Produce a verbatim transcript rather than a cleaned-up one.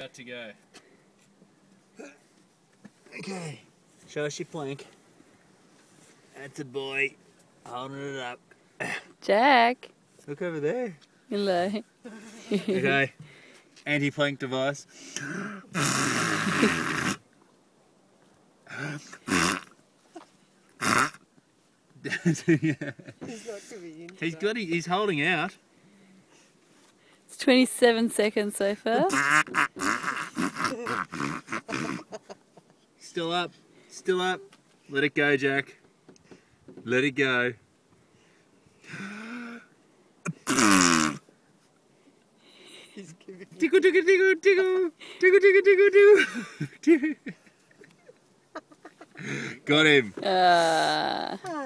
about to go. Okay, show us your plank. That's a boy, holding it up. Jack. Look over there. Hello. Okay, anti-plank device. Yeah. He's not coming in. He's got. He's holding out. It's twenty-seven seconds so far. Still up. Still up. Let it go, Jack. Let it go. He's giving Tickle, tickle, tickle, tickle, tickle, tickle, tickle, tickle. Got him. Uh,